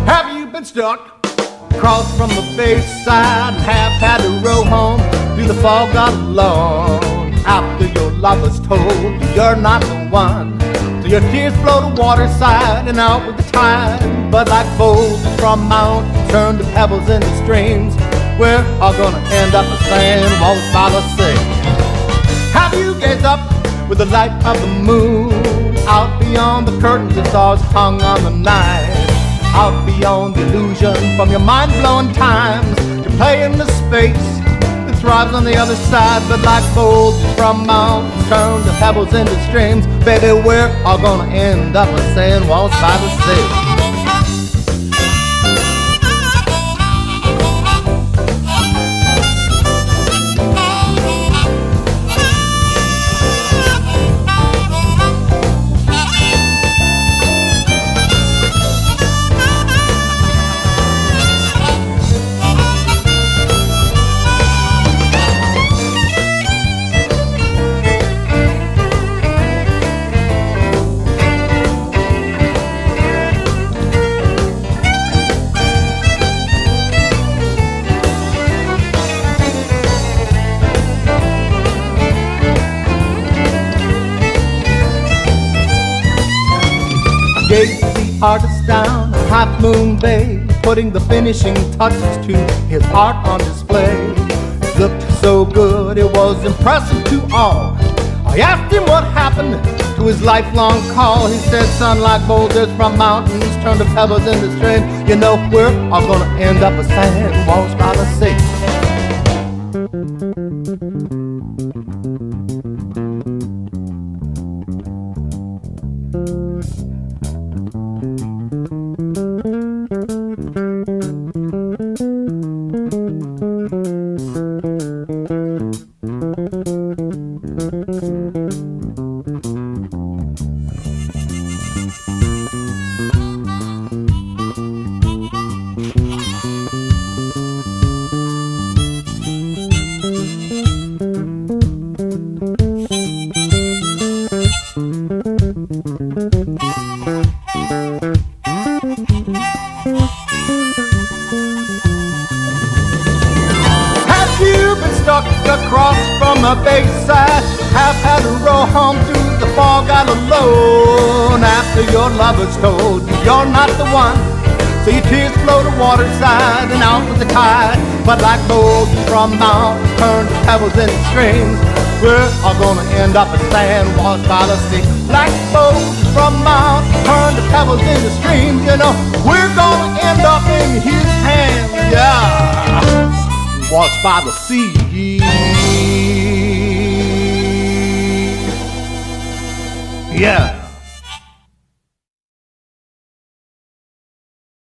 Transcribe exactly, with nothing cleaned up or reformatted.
Have you been stuck across from the bayside and have had to row home through the fog all alone? After your lover's told you you're not the one, so your tears flow to waterside and out with the tide. But like boulders from mountains turn to pebbles into streams, we're all gonna end up the sand walls by the sea. Have you gazed up with the light of the moon, out beyond the curtains the stars hung on the night, out beyond the illusion from your mind-blowing times, to play in the space that thrives on the other side? But like boulders from mountains turn to pebbles into streams, baby, we're all gonna end up as sand walls by the sea. Gave the artist down on Half Moon Bay, putting the finishing touches to his art on display. It looked so good, it was impressive to all. I asked him what happened to his lifelong call. He said, son, like boulders from mountains turn to pebbles in the stream, you know we're all gonna end up as sand walls by the sea. Stuck across from a bayside, have had to row home through the fog all alone. After your lover's told you you're not the one, so your tears flow to waterside and out with the tide. But like boulders from mountains turn to pebbles in streams, we're all gonna end up as sand walls by the sea. Like boulders from mountains turn to pebbles in the streams, you know we're gonna end up in his hands, yeah, washed by the sea. Yeah.